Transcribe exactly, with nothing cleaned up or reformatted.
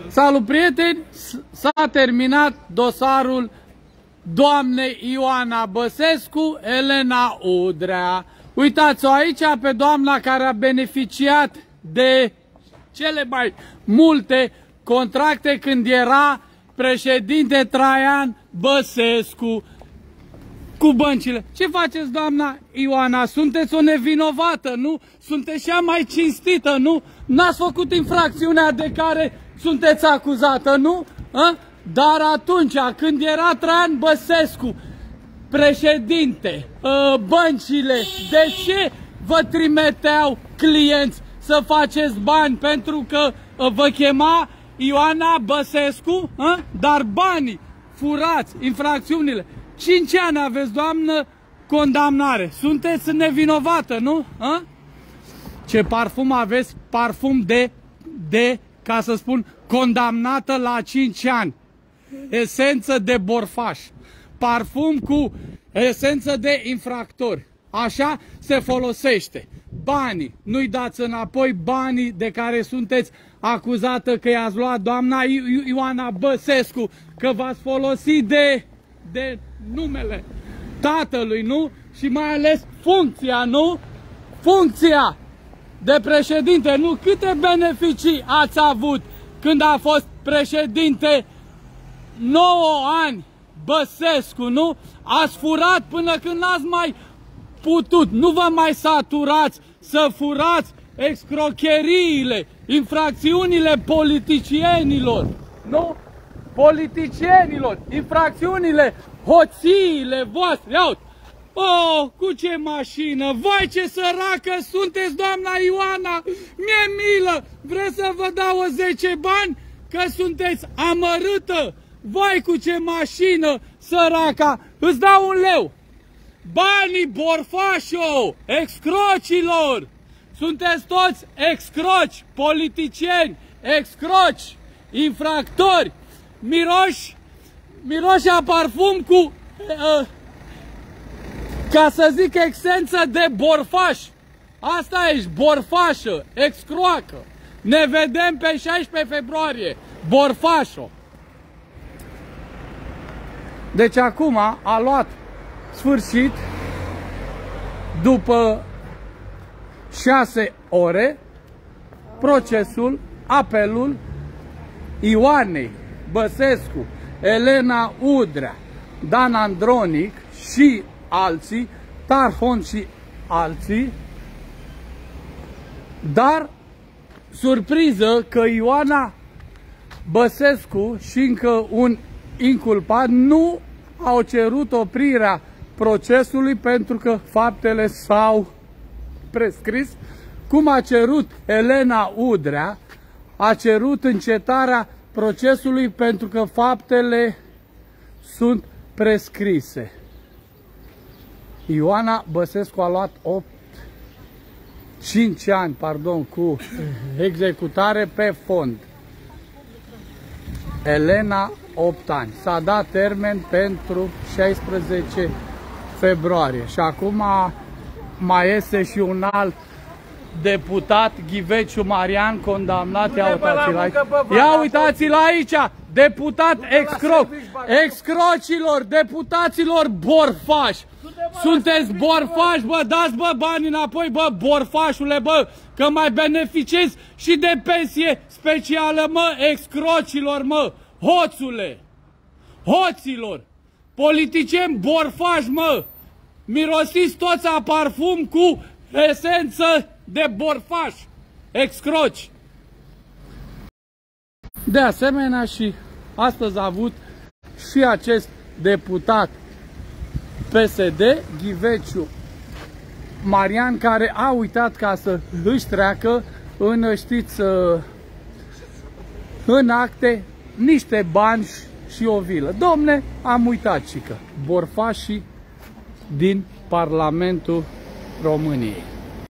Salut, prieteni! S-a terminat dosarul doamnei Ioana Băsescu, Elena Udrea. Uitați-o aici pe doamna care a beneficiat de cele mai multe contracte când era președinte Traian Băsescu cu băncile. Ce faceți, doamna Ioana? Sunteți o nevinovată, nu? Sunteți cea mai cinstită, nu? N-ați făcut infracțiunea de care sunteți acuzată, nu? A? Dar atunci, când era Traian Băsescu președinte, băncile, de ce vă trimiteau clienți să faceți bani? Pentru că vă chema Ioana Băsescu, a? Dar banii furați, infracțiunile. Cinci ani aveți, doamnă, condamnare. Sunteți nevinovată, nu? A? Ce parfum aveți? Parfum de, de, ca să spun, condamnată la cinci ani. Esență de borfaș. Parfum cu esență de infractori. Așa se folosește. Banii, nu-i dați înapoi banii de care sunteți acuzată că i-ați luat, doamna Ioana Băsescu, că v-ați folosit de, de numele tatălui, nu? Și mai ales funcția, nu? Funcția de președinte, nu? Câte beneficii ați avut când a fost președinte? nouă ani Băsescu, nu? Ați furat până când n-ați mai putut. Nu vă mai saturați să furați excrocheriile, infracțiunile politicienilor, nu? Politicienilor, infracțiunile, hoțiile voastre. Ia uite. Oh, cu ce mașină! Vai, ce săracă sunteți, doamna Ioana! Mi-e milă! Vreți să vă dau o zece bani? Că sunteți amărâtă! Vai, cu ce mașină, săraca! Îți dau un leu! Banii borfașo, excrocilor! Sunteți toți excroci, politicieni, excroci, infractori, miroși, miroși a parfum cu, uh, ca să zic, esență de borfaș. Asta ești, borfașă, excroacă. Ne vedem pe șaisprezece februarie, borfașo. Deci acum a luat sfârșit, după șase ore, procesul, apelul Ioanei Băsescu, Elena Udrea, Dan Andronic și alții, Tarhon și alții, dar surpriză că Ioana Băsescu și încă un inculpat nu au cerut oprirea procesului pentru că faptele s-au prescris, cum a cerut Elena Udrea, a cerut încetarea procesului pentru că faptele sunt prescrise. Ioana Băsescu a luat opt, cinci ani, pardon, cu executare pe fond. Elena opt ani. S-a dat termen pentru șaisprezece februarie. Și acum mai este și un alt deputat, Ghiveciu Marian, condamnat. Ia uitați-l aici. Ia uitați-l aici. Deputat excroc. Excrocilor, deputaților borfași. Sunteți borfași, bă, dați, bă, bani înapoi, bă, borfașule, bă, că mai beneficiezi și de pensie specială, mă, excrocilor, mă, hoțule, hoților, politicieni borfași, mă, mirosiți toți a parfum cu esență de borfaș, excroci. De asemenea, și astăzi a avut și acest deputat P S D, Ghiveciu Marian, care a uitat ca să își treacă în, știți, în acte niște bani și o vilă. Domne, am uitat, cică, borfașii din Parlamentul României.